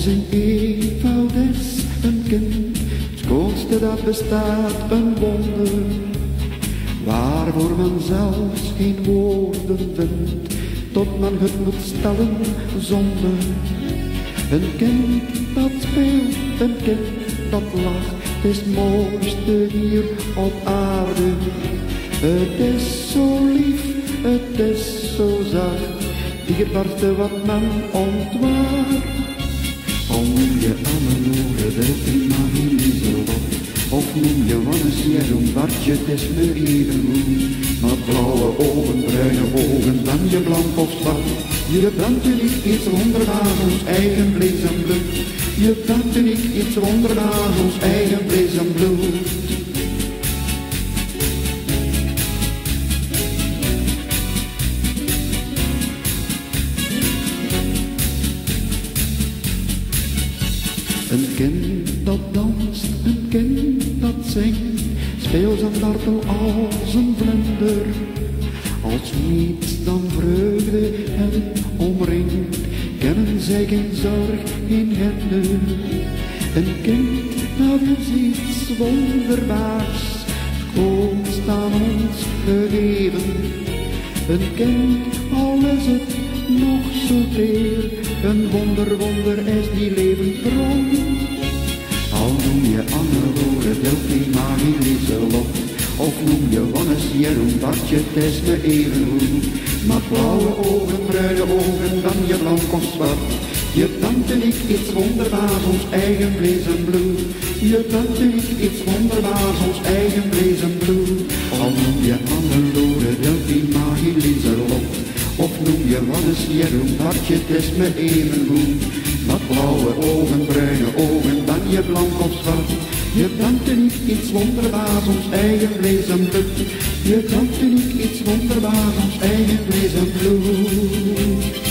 een eenvoud is een kind, het schoonste dat bestaat een wonder, waarvoor men zelfs geen woorden vindt, tot men het moet stellen zonder. Een kind dat speelt, een kind dat lacht, het is het mooiste hier op aarde. Het is zo lief, het is zo zacht, dierbare wat men ontwaart. Al noem je Anneloere, Delphine, Lieselot, of noem je Wannes, Jeroen, Bartje, het is me even goed. Maar blauwe ogen, bruine ogen, ben je blank of zwart, je bent uniek, iets wonderbaars, ons eigen vlees en bloed. Je bent uniek, iets wonderbaars, ons eigen vlees en bloed. Een kind dat danst, een kind dat zingt, speelt en dartel als een vlinder. Als niets dan vreugde hen omringt, kennen zij geen zorg, geen hinder. Een kind dat is iets wonderbaars, schoonst aan ons gegeven. Een kind, al is het nog zo teer, een wonder is die levensbron. Al noem je Anneloere, Delphine, Lieselot, of noem je Wannes, Jeroen, Bartje, het is me even goed. Maar blauwe ogen, bruine ogen, dan je blank of zwart, je bent uniek, iets wonderbaars, ons eigen vlees en bloed. Je bent uniek, iets wonderbaars, ons eigen vlees en bloed. Al noem je Anneloere, Delphine, Lieselot, of noem je Wannes, Jeroen, Bartje, het is me even goed. Met blauwe ogen, bruine ogen, ben je blank of zwart, je bent uniek, iets wonderbaars, ons eigen vlees en bloed. Je bent uniek, iets wonderbaars, ons eigen vlees en bloed.